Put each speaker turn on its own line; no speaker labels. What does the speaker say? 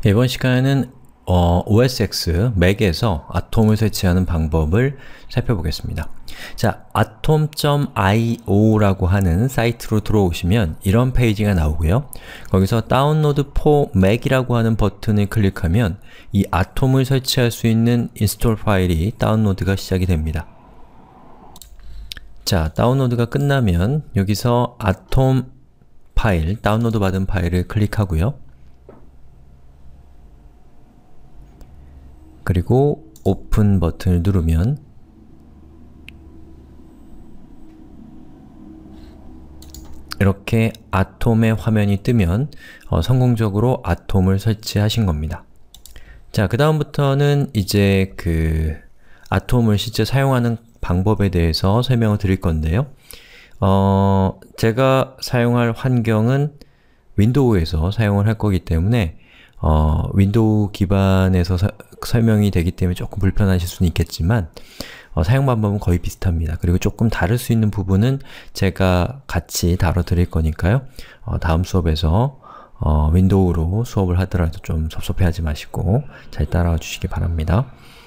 이번 시간에는 OS X, 맥에서 아톰을 설치하는 방법을 살펴보겠습니다. 자, atom.io라고 하는 사이트로 들어오시면 이런 페이지가 나오고요. 거기서 Download for Mac이라고 하는 버튼을 클릭하면 이 아톰을 설치할 수 있는 인스톨 파일이 다운로드가 시작이 됩니다. 자, 다운로드가 끝나면 여기서 아톰 파일, 다운로드 받은 파일을 클릭하고요. 그리고 오픈 버튼을 누르면 이렇게 아톰의 화면이 뜨면 성공적으로 아톰을 설치하신 겁니다. 자, 그 다음부터는 이제 아톰을 실제 사용하는 방법에 대해서 설명을 드릴 건데요. 제가 사용할 환경은 윈도우에서 사용을 할 거기 때문에 윈도우 기반에서 설명이 되기 때문에 조금 불편하실 수는 있겠지만 사용 방법은 거의 비슷합니다. 그리고 조금 다를 수 있는 부분은 제가 같이 다뤄드릴 거니까요. 다음 수업에서 윈도우로 수업을 하더라도 좀 섭섭해하지 마시고 잘 따라와 주시기 바랍니다.